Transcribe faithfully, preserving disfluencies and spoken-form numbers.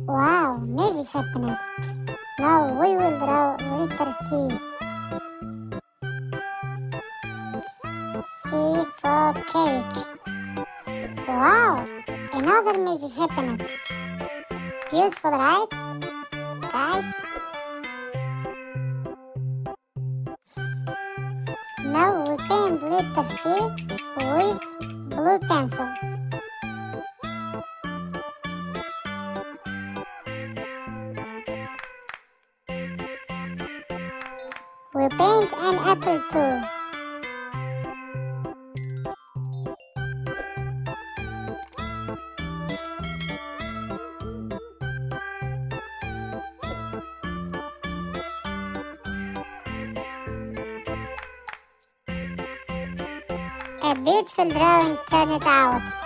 Wow, magic happened. Now we will draw letter C. C for cake. Wow, another magic happened. Beautiful, right? Guys? Now we paint letter C with blue pencil. We paint an apple too. A beautiful drawing turned out.